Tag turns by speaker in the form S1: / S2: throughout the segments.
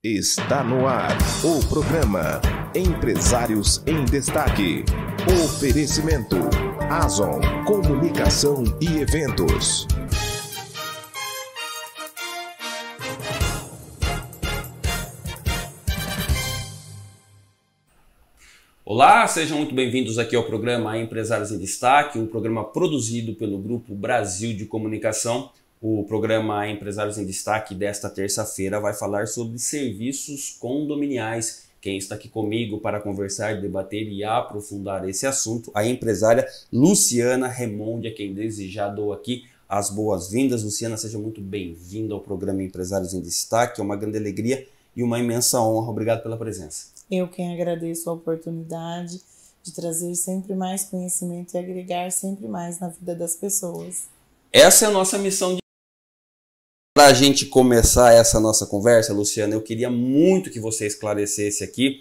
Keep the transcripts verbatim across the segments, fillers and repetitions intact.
S1: Está no ar o programa Empresários em Destaque. Oferecimento Azon Comunicação e Eventos.
S2: Olá, sejam muito bem-vindos aqui ao programa Empresários em Destaque, um programa produzido pelo Grupo Brasil de Comunicação. O programa Empresários em Destaque desta terça-feira vai falar sobre serviços condominiais. Quem está aqui comigo para conversar, debater e aprofundar esse assunto, a empresária Luciana Remonde, a quem desejar dou aqui as boas-vindas. Luciana, seja muito bem-vinda ao programa Empresários em Destaque, é uma grande alegria e uma imensa honra. Obrigado pela presença.
S3: Eu quem agradeço a oportunidade de trazer sempre mais conhecimento e agregar sempre mais na vida das pessoas.
S2: Essa é a nossa missão de... Para a gente começar essa nossa conversa, Luciana, eu queria muito que você esclarecesse aqui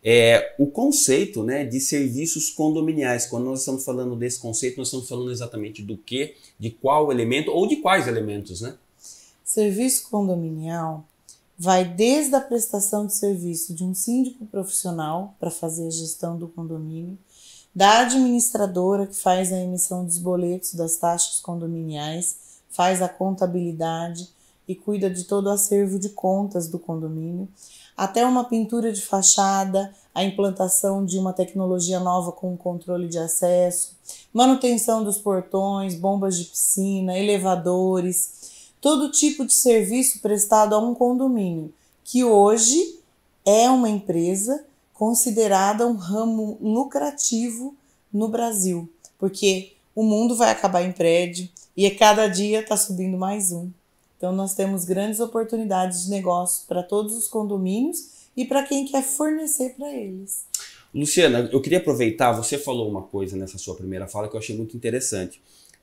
S2: é, o conceito, né, de serviços condominiais. Quando nós estamos falando desse conceito, nós estamos falando exatamente do quê, de qual elemento ou de quais elementos, né?
S3: Serviço condominial vai desde a prestação de serviço de um síndico profissional para fazer a gestão do condomínio, da administradora que faz a emissão dos boletos das taxas condominiais, faz a contabilidade e cuida de todo o acervo de contas do condomínio, até uma pintura de fachada, a implantação de uma tecnologia nova com controle de acesso, manutenção dos portões, bombas de piscina, elevadores, todo tipo de serviço prestado a um condomínio, que hoje é uma empresa considerada um ramo lucrativo no Brasil, porque o mundo vai acabar em prédio e a cada dia está subindo mais um. Então nós temos grandes oportunidades de negócio para todos os condomínios e para quem quer fornecer para eles.
S2: Luciana, eu queria aproveitar, você falou uma coisa nessa sua primeira fala que eu achei muito interessante.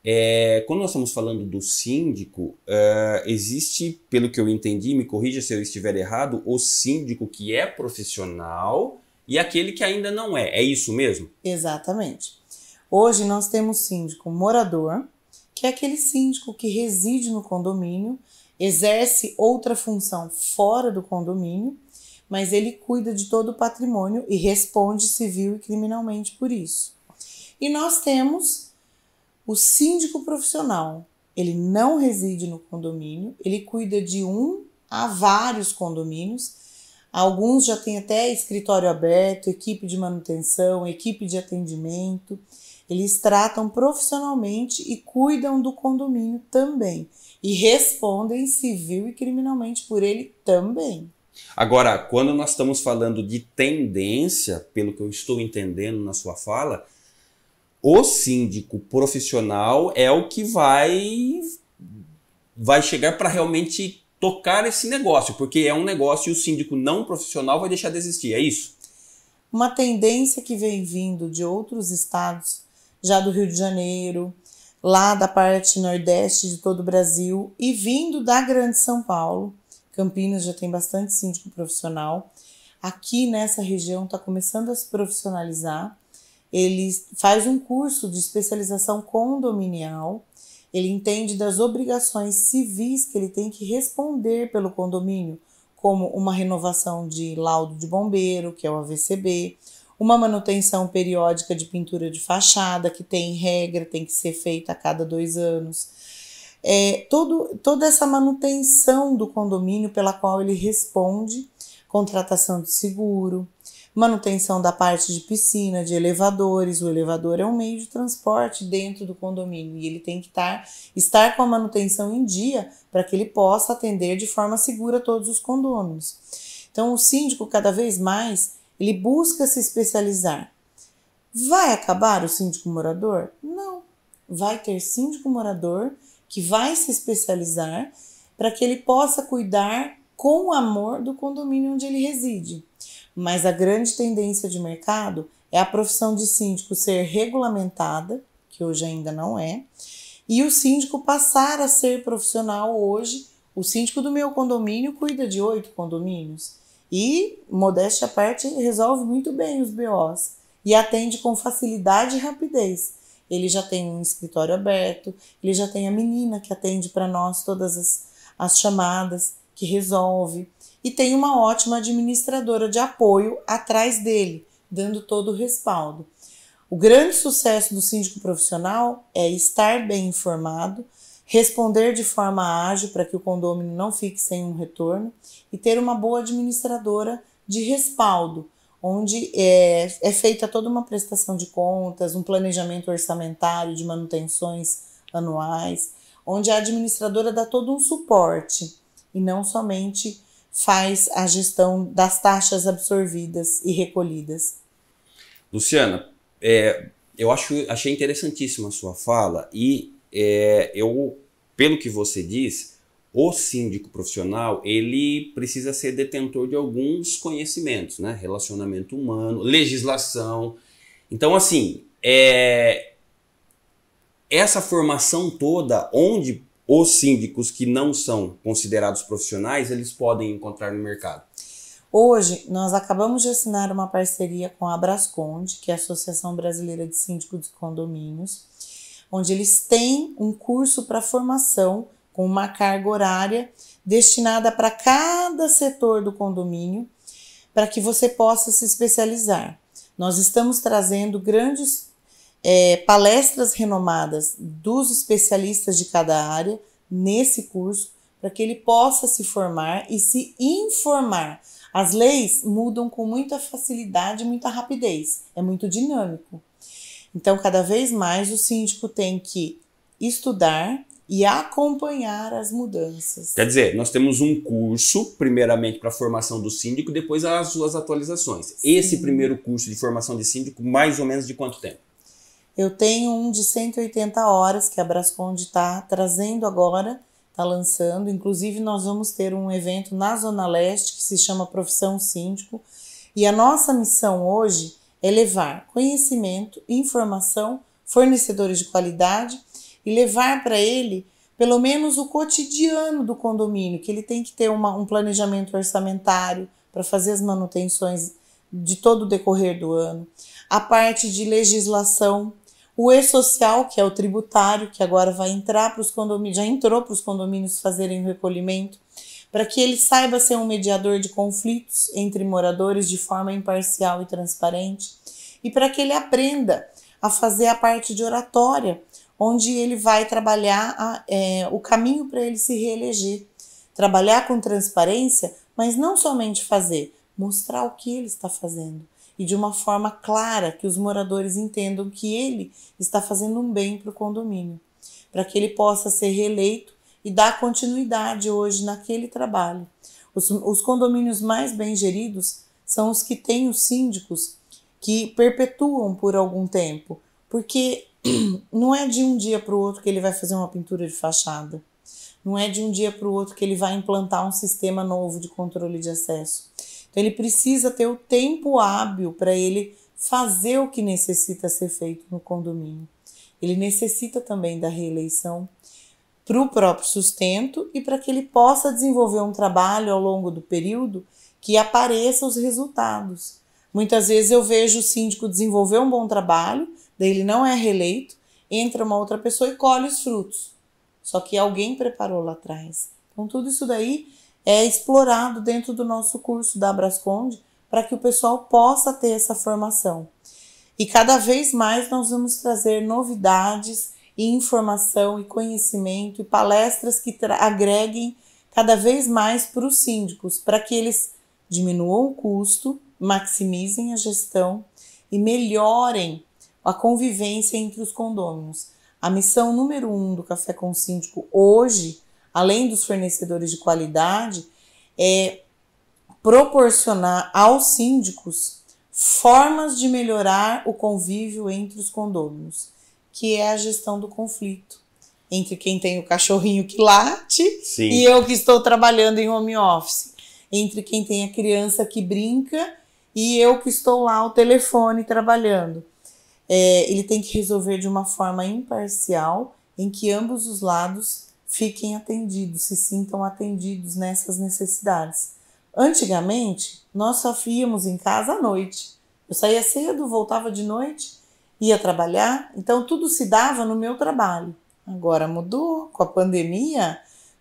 S2: É, quando nós estamos falando do síndico, uh, existe, pelo que eu entendi, me corrija se eu estiver errado, o síndico que é profissional e aquele que ainda não é. É isso mesmo?
S3: Exatamente. Hoje nós temos síndico morador, que é aquele síndico que reside no condomínio, exerce outra função fora do condomínio, mas ele cuida de todo o patrimônio e responde civil e criminalmente por isso. E nós temos o síndico profissional. Ele não reside no condomínio, ele cuida de um a vários condomínios. Alguns já têm até escritório aberto, equipe de manutenção, equipe de atendimento. Eles tratam profissionalmente e cuidam do condomínio também. E respondem civil e criminalmente por ele também.
S2: Agora, quando nós estamos falando de tendência, pelo que eu estou entendendo na sua fala, o síndico profissional é o que vai, vai chegar para realmente tocar esse negócio, porque é um negócio e o síndico não profissional vai deixar de existir, é isso?
S3: Uma tendência que vem vindo de outros estados, já do Rio de Janeiro, lá da parte nordeste de todo o Brasil e vindo da Grande São Paulo. Campinas já tem bastante síndico profissional. Aqui nessa região está começando a se profissionalizar. Ele faz um curso de especialização condominial, ele entende das obrigações civis que ele tem que responder pelo condomínio, como uma renovação de laudo de bombeiro, que é o A V C B, uma manutenção periódica de pintura de fachada, que tem regra, tem que ser feita a cada dois anos. É, todo, toda essa manutenção do condomínio pela qual ele responde, contratação de seguro, manutenção da parte de piscina, de elevadores. O elevador é um meio de transporte dentro do condomínio e ele tem que estar, estar com a manutenção em dia para que ele possa atender de forma segura todos os condôminos. Então o síndico cada vez mais ele busca se especializar. Vai acabar o síndico morador? Não. Vai ter síndico morador que vai se especializar para que ele possa cuidar com amor do condomínio onde ele reside. Mas a grande tendência de mercado é a profissão de síndico ser regulamentada, que hoje ainda não é, e o síndico passar a ser profissional hoje. O síndico do meu condomínio cuida de oito condomínios e, modéstia à parte, resolve muito bem os B Os e atende com facilidade e rapidez. Ele já tem um escritório aberto, ele já tem a menina que atende para nós todas as, as chamadas, que resolve. e tem uma ótima administradora de apoio atrás dele, dando todo o respaldo. O grande sucesso do síndico profissional é estar bem informado, responder de forma ágil para que o condômino não fique sem um retorno e ter uma boa administradora de respaldo, onde é, é feita toda uma prestação de contas, um planejamento orçamentário de manutenções anuais, onde a administradora dá todo um suporte e não somente faz a gestão das taxas absorvidas e recolhidas.
S2: Luciana, é, eu acho, achei interessantíssima a sua fala e é, eu, pelo que você diz, o síndico profissional ele precisa ser detentor de alguns conhecimentos, né? Relacionamento humano, legislação. Então, assim, é, essa formação toda, onde os síndicos que não são considerados profissionais, eles podem encontrar no mercado?
S3: Hoje, nós acabamos de assinar uma parceria com a Abrasconde, que é a Associação Brasileira de Síndicos de Condomínios, onde eles têm um curso para formação com uma carga horária destinada para cada setor do condomínio, para que você possa se especializar. Nós estamos trazendo grandes é, palestras renomadas dos especialistas de cada área nesse curso, para que ele possa se formar e se informar. As leis mudam com muita facilidade e muita rapidez, é muito dinâmico. Então, cada vez mais o síndico tem que estudar e acompanhar as mudanças.
S2: Quer dizer, nós temos um curso, primeiramente para a formação do síndico, depois as suas atualizações. Sim. Esse primeiro curso de formação de síndico, mais ou menos de quanto tempo?
S3: Eu tenho um de cento e oitenta horas que a Abrasconde está trazendo agora, está lançando. Inclusive, nós vamos ter um evento na Zona Leste que se chama Profissão Síndico. E a nossa missão hoje é levar conhecimento, informação, fornecedores de qualidade e levar para ele pelo menos o cotidiano do condomínio, que ele tem que ter uma, um planejamento orçamentário para fazer as manutenções de todo o decorrer do ano, a parte de legislação, o e-social, que é o tributário, que agora vai entrar para os condomínios, já entrou para os condomínios fazerem o recolhimento, para que ele saiba ser um mediador de conflitos entre moradores de forma imparcial e transparente, e para que ele aprenda a fazer a parte de oratória, onde ele vai trabalhar a, é, o caminho para ele se reeleger. Trabalhar com transparência, mas não somente fazer, mostrar o que ele está fazendo. E de uma forma clara, que os moradores entendam que ele está fazendo um bem para o condomínio, para que ele possa ser reeleito e dar continuidade hoje naquele trabalho. Os, os condomínios mais bem geridos são os que têm os síndicos que perpetuam por algum tempo, porque não é de um dia para o outro que ele vai fazer uma pintura de fachada. Não é de um dia para o outro que ele vai implantar um sistema novo de controle de acesso. Então ele precisa ter o tempo hábil para ele fazer o que necessita ser feito no condomínio. Ele necessita também da reeleição para o próprio sustento e para que ele possa desenvolver um trabalho ao longo do período que apareça os resultados. Muitas vezes eu vejo o síndico desenvolver um bom trabalho, daí ele não é reeleito, entra uma outra pessoa e colhe os frutos. Só que alguém preparou lá atrás. Então tudo isso daí é explorado dentro do nosso curso da Abrasconde para que o pessoal possa ter essa formação. E cada vez mais nós vamos trazer novidades e informação e conhecimento e palestras que agreguem cada vez mais para os síndicos, para que eles diminuam o custo, maximizem a gestão e melhorem a convivência entre os condôminos. A missão número um do Café com o Síndico hoje, além dos fornecedores de qualidade, é proporcionar aos síndicos formas de melhorar o convívio entre os condôminos, que é a gestão do conflito entre quem tem o cachorrinho que late Sim. e eu que estou trabalhando em home office, entre quem tem a criança que brinca e eu que estou lá ao telefone trabalhando. É, ele tem que resolver de uma forma imparcial, em que ambos os lados fiquem atendidos, se sintam atendidos nessas necessidades. Antigamente, nós só íamos em casa à noite. Eu saía cedo, voltava de noite, ia trabalhar, então tudo se dava no meu trabalho. Agora mudou, com a pandemia,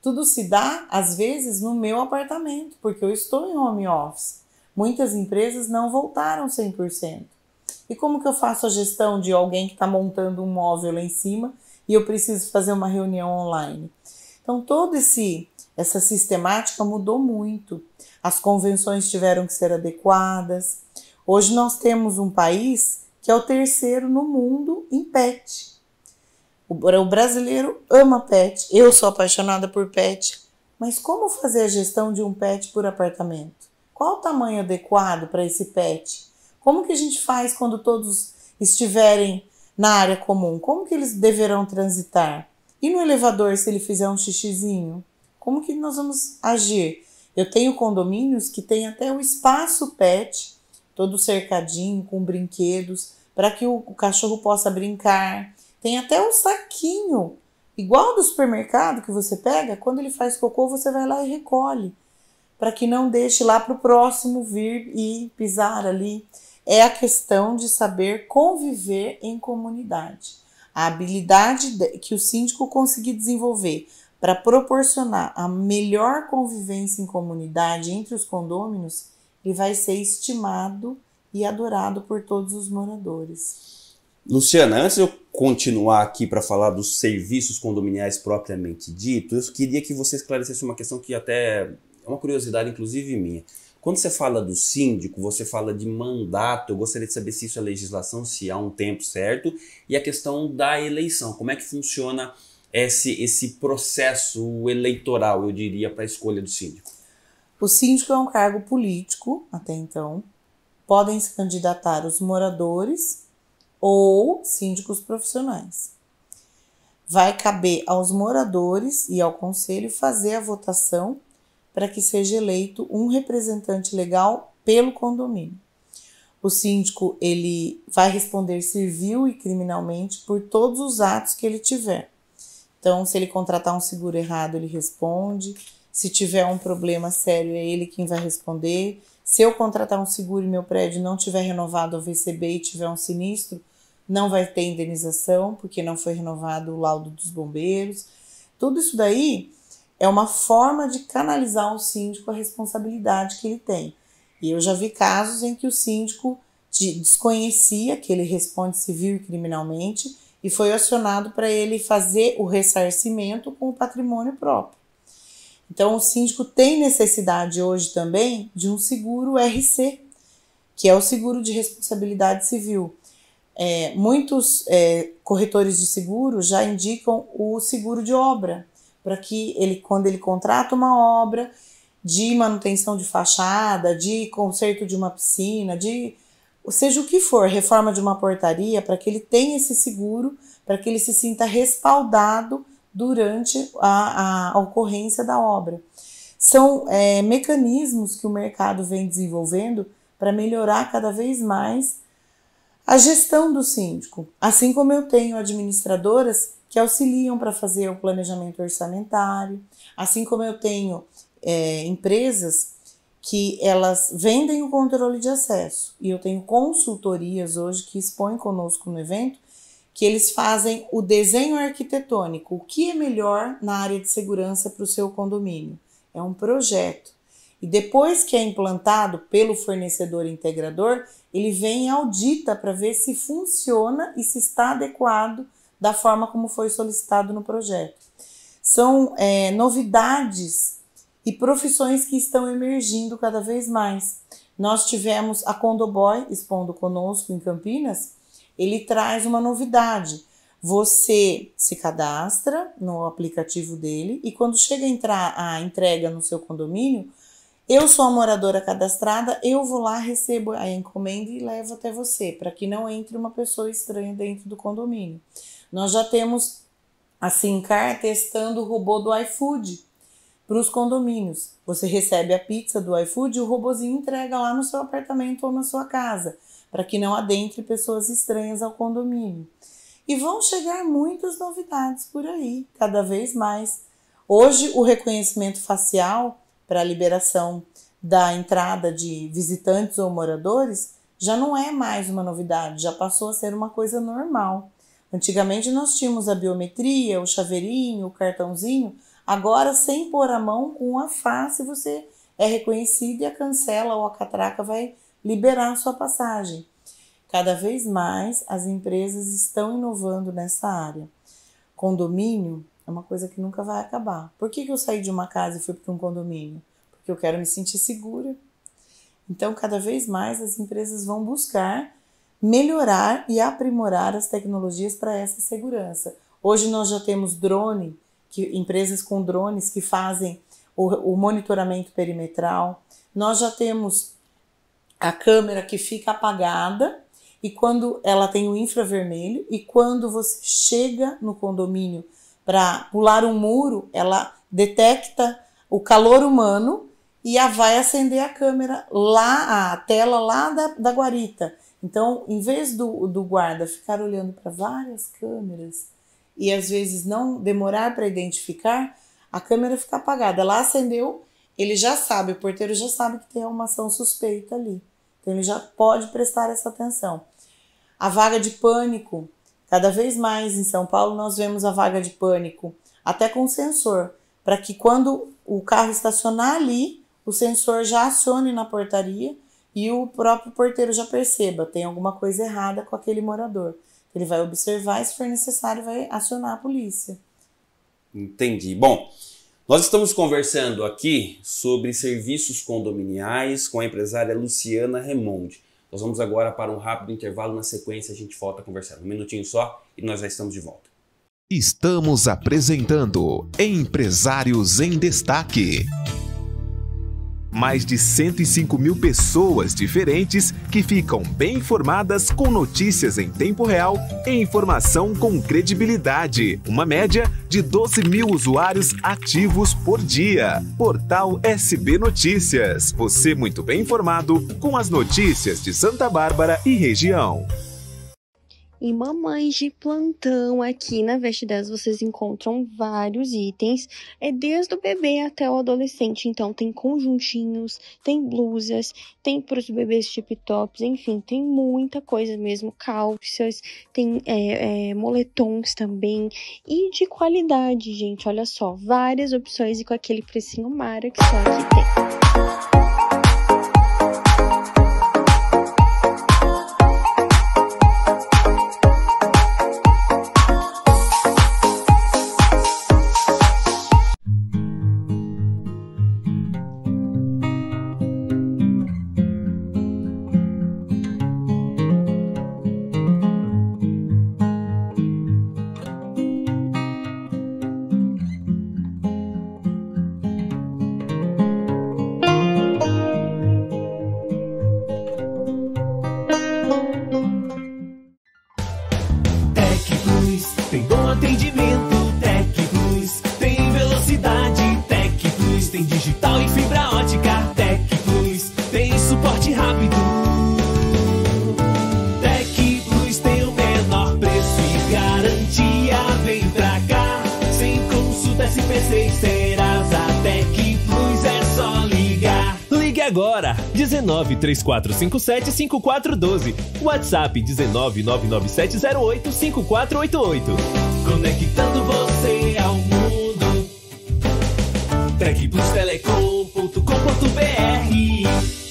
S3: Tudo se dá, às vezes, no meu apartamento, porque eu estou em home office. Muitas empresas não voltaram cem por cento. E como que eu faço a gestão de alguém que está montando um móvel lá em cima e eu preciso fazer uma reunião online? Então, toda essa sistemática mudou muito. As convenções tiveram que ser adequadas. Hoje nós temos um país que é o terceiro no mundo em pet. O brasileiro ama pet, eu sou apaixonada por pet, mas como fazer a gestão de um pet por apartamento? Qual o tamanho adequado para esse pet? Como que a gente faz quando todos estiverem na área comum? Como que eles deverão transitar? E no elevador, se ele fizer um xixizinho? Como que nós vamos agir? Eu tenho condomínios que tem até o espaço pet, todo cercadinho, com brinquedos, para que o, o cachorro possa brincar. Tem até um saquinho, igual do supermercado que você pega, quando ele faz cocô, você vai lá e recolhe, para que não deixe lá para o próximo vir e pisar ali. É a questão de saber conviver em comunidade. A habilidade que o síndico conseguir desenvolver para proporcionar a melhor convivência em comunidade entre os condôminos, ele vai ser estimado e adorado por todos os moradores.
S2: Luciana, antes de eu continuar aqui para falar dos serviços condominiais propriamente dito, eu queria que você esclarecesse uma questão que até é uma curiosidade, inclusive minha. Quando você fala do síndico, você fala de mandato, eu gostaria de saber se isso é legislação, se há um tempo certo, e a questão da eleição, como é que funciona esse, esse processo eleitoral, eu diria, para a escolha do síndico?
S3: O síndico é um cargo político, até então. Podem se candidatar os moradores ou síndicos profissionais. Vai caber aos moradores e ao conselho fazer a votação para que seja eleito um representante legal pelo condomínio. O síndico ele vai responder civil e criminalmente por todos os atos que ele tiver. Então, se ele contratar um seguro errado, ele responde. Se tiver um problema sério, é ele quem vai responder. Se eu contratar um seguro e meu prédio não tiver renovado o V C B e tiver um sinistro, não vai ter indenização, porque não foi renovado o laudo dos bombeiros. Tudo isso daí é uma forma de canalizar ao síndico a responsabilidade que ele tem. E eu já vi casos em que o síndico desconhecia que ele responde civil e criminalmente e foi acionado para ele fazer o ressarcimento com o patrimônio próprio. Então, o síndico tem necessidade hoje também de um seguro R C, que é o seguro de responsabilidade civil. É, muitos é, corretores de seguro já indicam o seguro de obra, para que ele, quando ele contrata uma obra de manutenção de fachada, de conserto de uma piscina, de seja o que for, reforma de uma portaria, para que ele tenha esse seguro, para que ele se sinta respaldado durante a, a ocorrência da obra. São é, mecanismos que o mercado vem desenvolvendo para melhorar cada vez mais a gestão do síndico, assim como eu tenho administradoras que auxiliam para fazer o planejamento orçamentário, assim como eu tenho é, empresas que elas vendem o controle de acesso, e eu tenho consultorias hoje que expõem conosco no evento, que eles fazem o desenho arquitetônico, o que é melhor na área de segurança para o seu condomínio. É um projeto. E depois que é implantado pelo fornecedor integrador, ele vem e audita para ver se funciona e se está adequado da forma como foi solicitado no projeto. São é, novidades e profissões que estão emergindo cada vez mais. Nós tivemos a Condoboy expondo conosco em Campinas. Ele traz uma novidade. Você se cadastra no aplicativo dele e quando chega a, entrar, a entrega no seu condomínio, eu sou a moradora cadastrada, eu vou lá, recebo a encomenda e levo até você, para que não entre uma pessoa estranha dentro do condomínio. Nós já temos a Simcar testando o robô do iFood para os condomínios. Você recebe a pizza do iFood e o robozinho entrega lá no seu apartamento ou na sua casa, para que não adentre pessoas estranhas ao condomínio. E vão chegar muitas novidades por aí, cada vez mais. Hoje, o reconhecimento facial para a liberação da entrada de visitantes ou moradores já não é mais uma novidade, já passou a ser uma coisa normal. Antigamente nós tínhamos a biometria, o chaveirinho, o cartãozinho, Agora, sem pôr a mão, com a face você é reconhecido e a cancela ou a catraca vai liberar a sua passagem. Cada vez mais as empresas estão inovando nessa área. Condomínio é uma coisa que nunca vai acabar. Por que que eu saí de uma casa e fui para um condomínio? Porque eu quero me sentir segura. Então, cada vez mais as empresas vão buscar melhorar e aprimorar as tecnologias para essa segurança. Hoje nós já temos drone, que, empresas com drones que fazem o, o monitoramento perimetral. Nós já temos a câmera que fica apagada e quando ela tem o infravermelho, e quando você chega no condomínio para pular um muro, ela detecta o calor humano e a vai acender a câmera lá, a tela lá da, da guarita. Então, em vez do, do guarda ficar olhando para várias câmeras e às vezes não demorar para identificar, a câmera fica apagada. Ela acendeu, ele já sabe, o porteiro já sabe que tem uma ação suspeita ali. Então, ele já pode prestar essa atenção. A vaga de pânico, cada vez mais em São Paulo nós vemos a vaga de pânico, até com sensor, para que quando o carro estacionar ali, o sensor já acione na portaria e o próprio porteiro já perceba, tem alguma coisa errada com aquele morador. Ele vai observar e, se for necessário, vai acionar a polícia.
S2: Entendi. Bom, nós estamos conversando aqui sobre serviços condominiais com a empresária Luciana Remonde. Nós vamos agora para um rápido intervalo, na sequência a gente volta a conversar. Um minutinho só e nós já estamos de volta.
S1: Estamos apresentando Empresários em Destaque. Mais de cento e cinco mil pessoas diferentes que ficam bem informadas com notícias em tempo real e informação com credibilidade. Uma média de doze mil usuários ativos por dia. Portal S B Notícias. Você muito bem informado com as notícias de Santa Bárbara e região.
S4: E mamães de plantão, aqui na Veste dez vocês encontram vários itens, é desde o bebê até o adolescente. Então tem conjuntinhos, tem blusas, tem para os bebês tip tops, enfim, tem muita coisa mesmo, calças, tem é, é, moletons também, e de qualidade, gente, olha só, várias opções e com aquele precinho mara que só aqui tem.
S5: Agora, dezenove, três quatro cinco sete, cinco quatro um dois, WhatsApp dezenove, nove nove sete zero oito, cinco quatro oito oito. Conectando você ao mundo. tec plus telecom ponto com ponto b r.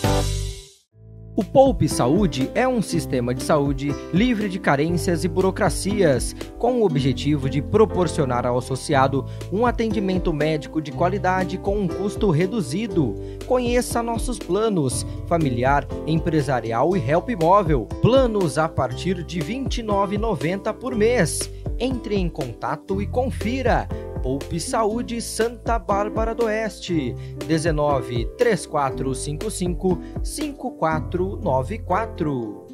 S6: O Poupe Saúde é um sistema de saúde livre de carências e burocracias, com o objetivo de proporcionar ao associado um atendimento médico de qualidade com um custo reduzido. Conheça nossos planos familiar, empresarial e help móvel. Planos a partir de vinte e nove reais e noventa centavos por mês. Entre em contato e confira. Poupe Saúde Santa Bárbara do Oeste, dezenove, três quatro cinco cinco, cinco quatro nove quatro.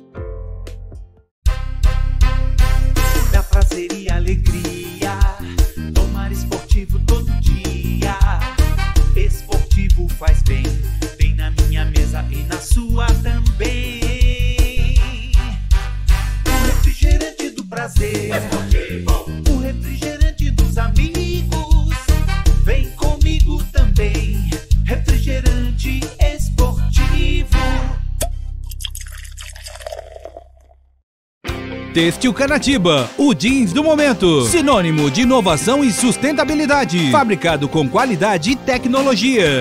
S7: Da prazer e alegria, tomar esportivo todo dia. Esportivo faz bem, tem na minha mesa e na sua também. O refrigerante do prazer, esportivo. O refrigerante dos amigos. Vem comigo também, refrigerante esportivo.
S8: Têxtil Canatiba, o jeans do momento. Sinônimo de inovação e sustentabilidade. Fabricado com qualidade e tecnologia.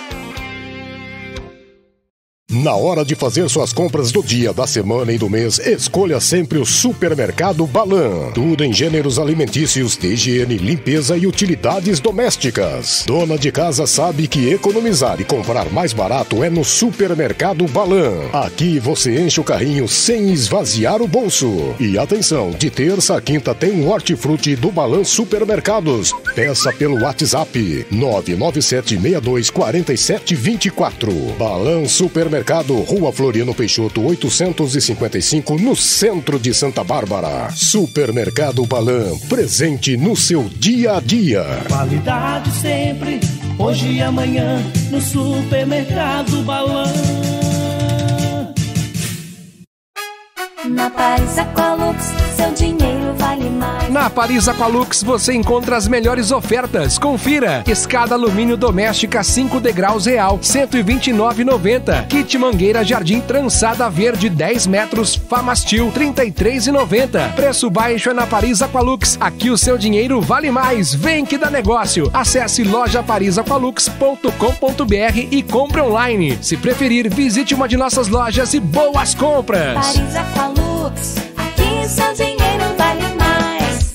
S9: Na hora de fazer suas compras do dia, da semana e do mês, escolha sempre o Supermercado Balan. Tudo em gêneros alimentícios, de higiene, limpeza e utilidades domésticas. Dona de casa sabe que economizar e comprar mais barato é no Supermercado Balan. Aqui você enche o carrinho sem esvaziar o bolso. E atenção, de terça a quinta tem um hortifruti do Balan Supermercados. Peça pelo WhatsApp nove nove sete seis dois quatro sete dois quatro. Balan Supermercado. Mercado, Rua Floriano Peixoto, oitocentos e cinquenta e cinco, no centro de Santa Bárbara. Supermercado Balan, presente no seu dia a dia.
S10: Qualidade sempre, hoje e amanhã, no Supermercado Balan.
S11: Na Paris Aqualux, seu dinheiro vale mais.
S12: Na Paris Aqualux você encontra as melhores ofertas. Confira: escada alumínio doméstica cinco degraus real, cento e vinte e nove reais e noventa centavos. Kit mangueira jardim trançada verde dez metros, Famastil, trinta e três reais e noventa centavos. Preço baixo é na Paris Aqualux. Aqui o seu dinheiro vale mais. Vem que dá negócio. Acesse loja paris aqualux ponto com ponto b r e compre online. Se preferir, visite uma de nossas lojas e boas compras.
S11: Paris Aqualux, aqui o seu dinheiro vale mais.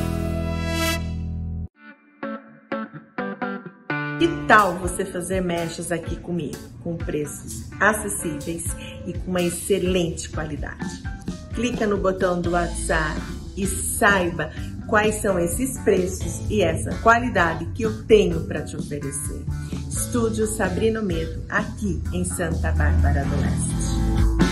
S3: Que tal você fazer mechas aqui comigo, com preços acessíveis e com uma excelente qualidade? Clica no botão do WhatsApp e saiba quais são esses preços e essa qualidade que eu tenho para te oferecer. Estúdio Sabrina Medo, aqui em Santa Bárbara do Oeste.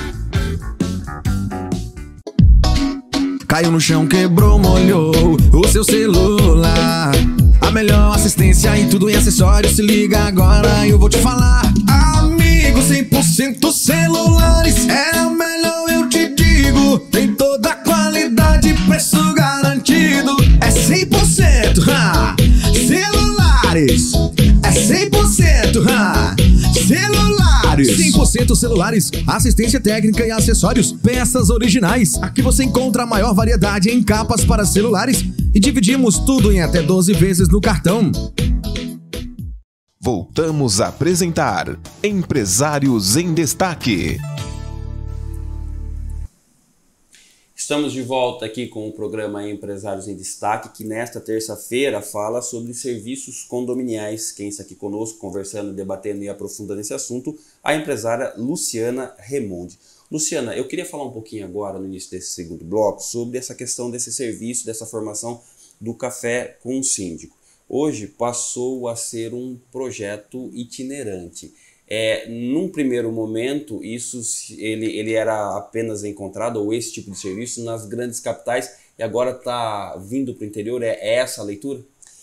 S13: Caiu no chão, quebrou, molhou o seu celular. A melhor assistência em tudo em acessórios. Se liga agora e eu vou te falar. Amigo, cem por cento celulares é o melhor, eu te digo. Tem toda a qualidade, preço garantido. É cem por cento, ha! Celulares. É cem por cento, ha! Celulares. cem por cento celulares, assistência técnica e acessórios, peças originais. Aqui você encontra a maior variedade em capas para celulares e dividimos tudo em até doze vezes no cartão.
S1: Voltamos a apresentar Empresários em Destaque.
S2: Estamos de volta aqui com o programa Empresários em Destaque, que nesta terça-feira fala sobre serviços condominiais. Quem está aqui conosco, conversando, debatendo e aprofundando esse assunto, a empresária Luciana Remonde. Luciana, eu queria falar um pouquinho agora, no início desse segundo bloco, sobre essa questão desse serviço, dessa formação do Café com o Síndico. Hoje passou a ser um projeto itinerante. É, num primeiro momento, isso ele, ele era apenas encontrado, ou esse tipo de serviço, nas grandes capitais, e agora está vindo para o interior. É, é essa a leitura?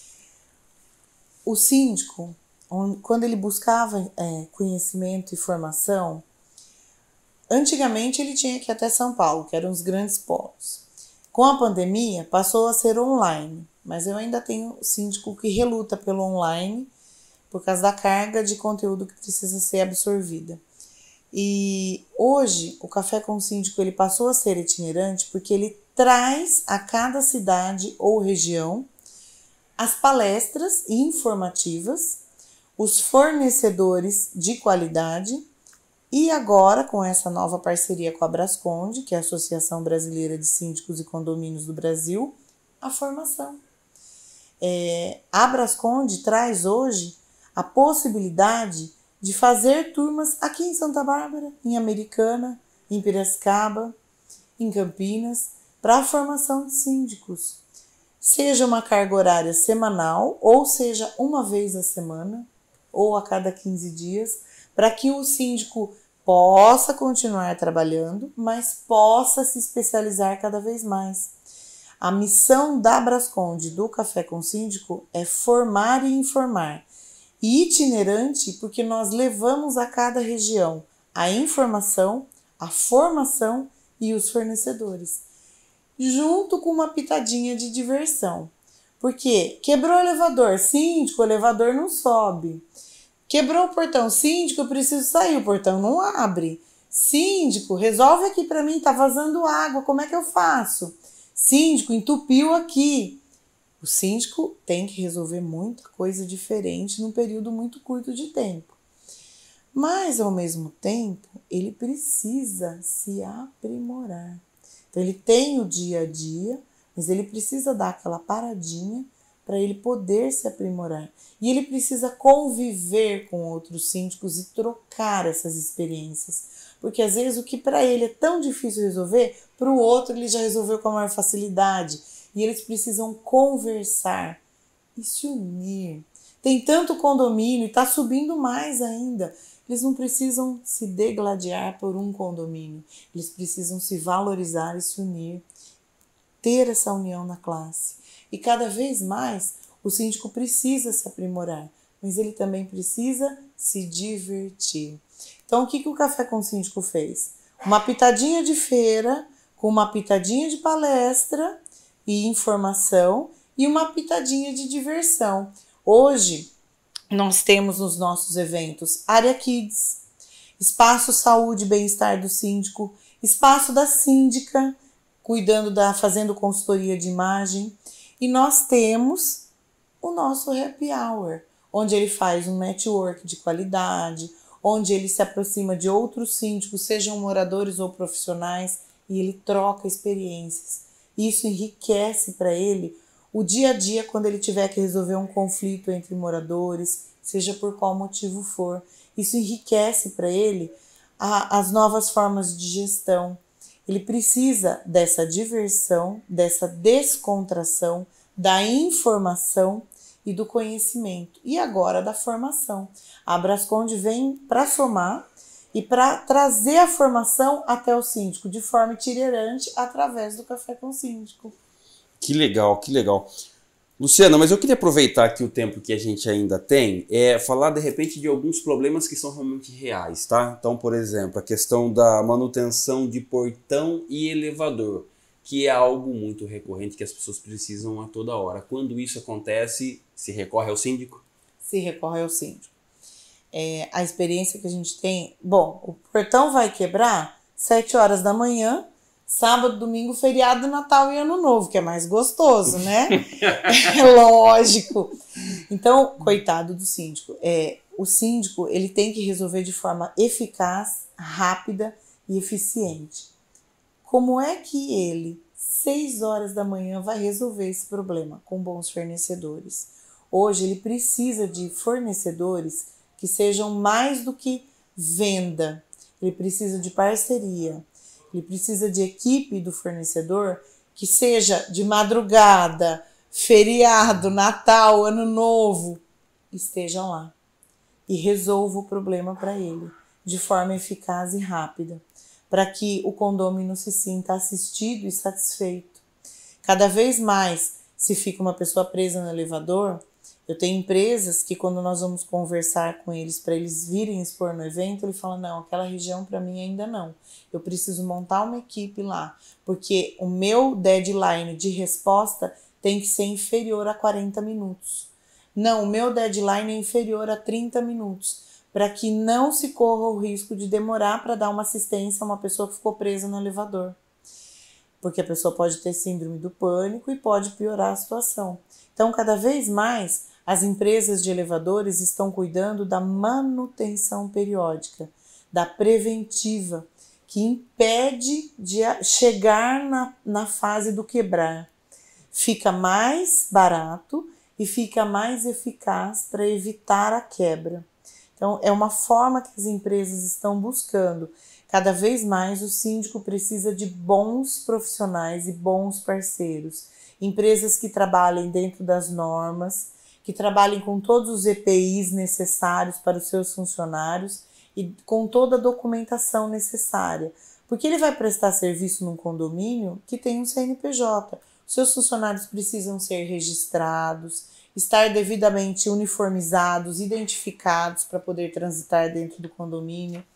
S3: O síndico, quando ele buscava é, conhecimento e formação, antigamente ele tinha que ir até São Paulo, que eram os grandes polos. Com a pandemia, passou a ser online, mas eu ainda tenho síndico que reluta pelo online, por causa da carga de conteúdo que precisa ser absorvida. E hoje, o Café com o Síndico ele passou a ser itinerante porque ele traz a cada cidade ou região as palestras informativas, os fornecedores de qualidade e agora, com essa nova parceria com a Brasconde, que é a Associação Brasileira de Síndicos e Condomínios do Brasil, a formação. É, a Brasconde traz hoje a possibilidade de fazer turmas aqui em Santa Bárbara, em Americana, em Piracicaba, em Campinas, para a formação de síndicos. Seja uma carga horária semanal, ou seja uma vez a semana, ou a cada quinze dias, para que o síndico possa continuar trabalhando, mas possa se especializar cada vez mais. A missão da Brasconde, do Café com o Síndico, é formar e informar. E itinerante porque nós levamos a cada região a informação, a formação e os fornecedores, junto com uma pitadinha de diversão. Porque quebrou o elevador, síndico, o elevador não sobe. Quebrou o portão, síndico, eu preciso sair, o portão não abre. Síndico, resolve aqui para mim, tá vazando água, como é que eu faço? Síndico, entupiu aqui. O síndico tem que resolver muita coisa diferente num período muito curto de tempo. Mas, ao mesmo tempo, ele precisa se aprimorar. Então, ele tem o dia a dia, mas ele precisa dar aquela paradinha para ele poder se aprimorar. E ele precisa conviver com outros síndicos e trocar essas experiências. Porque às vezes o que para ele é tão difícil resolver, para o outro ele já resolveu com a maior facilidade. E eles precisam conversar e se unir. Tem tanto condomínio e está subindo mais ainda. Eles não precisam se degladiar por um condomínio. Eles precisam se valorizar e se unir. Ter essa união na classe. E cada vez mais o síndico precisa se aprimorar, mas ele também precisa se divertir. Então, o que, que o Café com Síndico fez? Uma pitadinha de feira, com uma pitadinha de palestra e informação e uma pitadinha de diversão. Hoje, nós temos nos nossos eventos Área Kids, Espaço Saúde e Bem-Estar do Síndico, Espaço da Síndica, cuidando da, fazendo consultoria de imagem, e nós temos o nosso Happy Hour, onde ele faz um network de qualidade, onde ele se aproxima de outros síndicos, sejam moradores ou profissionais, e ele troca experiências. Isso enriquece para ele o dia a dia quando ele tiver que resolver um conflito entre moradores, seja por qual motivo for. Isso enriquece para ele a, as novas formas de gestão. Ele precisa dessa diversão, dessa descontração, da informação e do conhecimento. E agora da formação. A Brasconde vem para somar e para trazer a formação até o síndico de forma itinerante através do Café com Síndico.
S2: Que legal, que legal. Luciana, mas eu queria aproveitar aqui o tempo que a gente ainda tem, é falar de repente de alguns problemas que são realmente reais, tá? Então, por exemplo, a questão da manutenção de portão e elevador, que é algo muito recorrente que as pessoas precisam a toda hora. Quando isso acontece, se recorre ao síndico?
S3: Se recorre ao síndico. É, a experiência que a gente tem, bom, o portão vai quebrar sete horas da manhã, sábado, domingo, feriado, Natal e Ano Novo, que é mais gostoso, né? É lógico. Então, coitado do síndico. É, o síndico, ele tem que resolver de forma eficaz, rápida e eficiente. Como é que ele, seis horas da manhã, vai resolver esse problema com bons fornecedores? Hoje, ele precisa de fornecedores que sejam mais do que venda. Ele precisa de parceria. Ele precisa de equipe do fornecedor que seja de madrugada, feriado, Natal, Ano Novo, estejam lá e resolva o problema para ele de forma eficaz e rápida, para que o condômino se sinta assistido e satisfeito. Cada vez mais, se fica uma pessoa presa no elevador, eu tenho empresas que quando nós vamos conversar com eles para eles virem expor no evento, ele fala, não, aquela região para mim ainda não. Eu preciso montar uma equipe lá, porque o meu deadline de resposta tem que ser inferior a quarenta minutos. Não, o meu deadline é inferior a trinta minutos, para que não se corra o risco de demorar para dar uma assistência a uma pessoa que ficou presa no elevador. Porque a pessoa pode ter síndrome do pânico e pode piorar a situação. Então, cada vez mais, as empresas de elevadores estão cuidando da manutenção periódica, da preventiva, que impede de chegar na, na fase do quebrar. Fica mais barato e fica mais eficaz para evitar a quebra. Então, é uma forma que as empresas estão buscando. Cada vez mais, o síndico precisa de bons profissionais e bons parceiros. Empresas que trabalhem dentro das normas, que trabalhem com todos os E P Is necessários para os seus funcionários e com toda a documentação necessária. Porque ele vai prestar serviço num condomínio que tem um C N P J. Os seus funcionários precisam ser registrados, estar devidamente uniformizados, identificados para poder transitar dentro do condomínio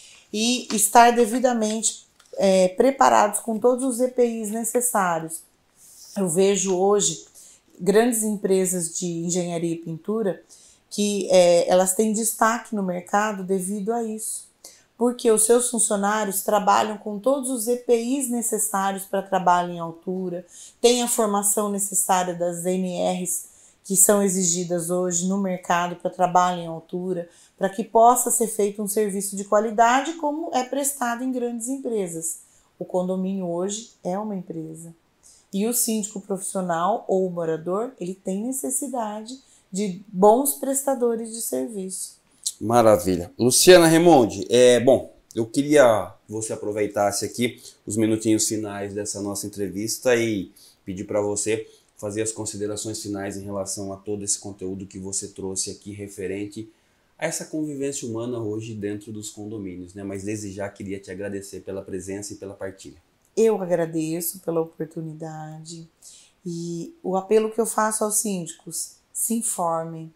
S3: e estar devidamente é, preparados com todos os E P Is necessários. Eu vejo hoje grandes empresas de engenharia e pintura que é, elas têm destaque no mercado devido a isso. porque os seus funcionários trabalham com todos os E P Is necessários para trabalho em altura, têm a formação necessária das N Rs que são exigidas hoje no mercado para trabalho em altura, para que possa ser feito um serviço de qualidade como é prestado em grandes empresas. O condomínio hoje é uma empresa. E o síndico profissional ou o morador, ele tem necessidade de bons prestadores de serviço.
S2: Maravilha. Luciana Remondi, é, bom, eu queria que você aproveitasse aqui os minutinhos finais dessa nossa entrevista e pedir para você fazer as considerações finais em relação a todo esse conteúdo que você trouxe aqui referente a essa convivência humana hoje dentro dos condomínios, né? Mas desde já queria te agradecer pela presença e pela partilha.
S3: Eu agradeço pela oportunidade e o apelo que eu faço aos síndicos: se informem,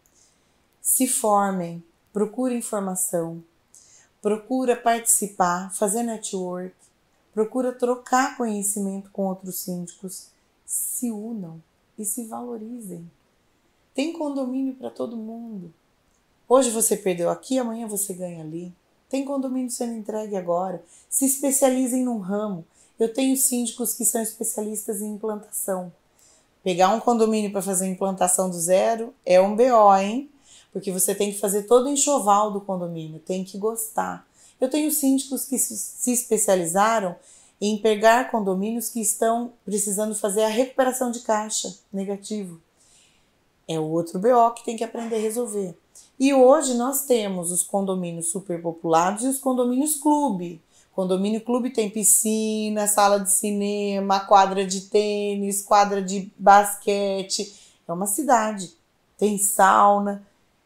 S3: se formem, procurem informação, procura participar, fazer network, procura trocar conhecimento com outros síndicos, se unam e se valorizem. Tem condomínio para todo mundo. Hoje você perdeu aqui, amanhã você ganha ali. Tem condomínio sendo entregue agora. Se especializem num ramo. Eu tenho síndicos que são especialistas em implantação. Pegar um condomínio para fazer implantação do zero é um B O, hein? Porque você tem que fazer todo o enxoval do condomínio, tem que gostar. Eu tenho síndicos que se especializaram em pegar condomínios que estão precisando fazer a recuperação de caixa negativo. É o outro B O que tem que aprender a resolver. E hoje nós temos os condomínios superpopulados e os condomínios clube. Condomínio clube tem piscina, sala de cinema, quadra de tênis, quadra de basquete. É uma cidade. Tem sauna.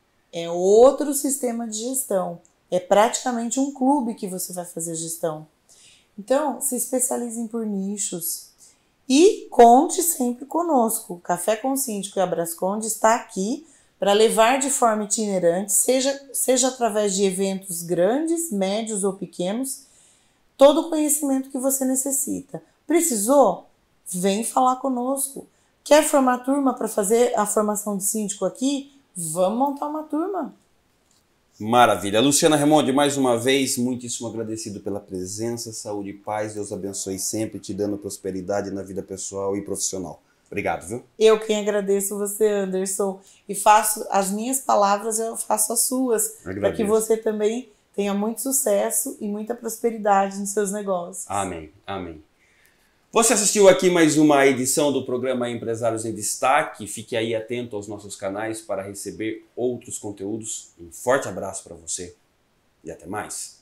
S3: É outro sistema de gestão. É praticamente um clube que você vai fazer gestão. Então, se especializem por nichos. E conte sempre conosco. Café com Síndico e Abrasconde está aqui para levar de forma itinerante, seja, seja através de eventos grandes, médios ou pequenos, todo o conhecimento que você necessita. Precisou? Vem falar conosco. Quer formar turma para fazer a formação de síndico aqui? Vamos montar uma turma.
S2: Maravilha. Luciana Remondi, mais uma vez, muitíssimo agradecido pela presença, saúde e paz. Deus abençoe sempre, te dando prosperidade na vida pessoal e profissional. Obrigado, viu?
S3: Eu quem agradeço você, Anderson. E faço as minhas palavras, eu faço as suas. Para que você também tenha muito sucesso e muita prosperidade nos seus negócios.
S2: Amém, amém. Você assistiu aqui mais uma edição do programa Empresários em Destaque. Fique aí atento aos nossos canais para receber outros conteúdos. Um forte abraço para você e até mais.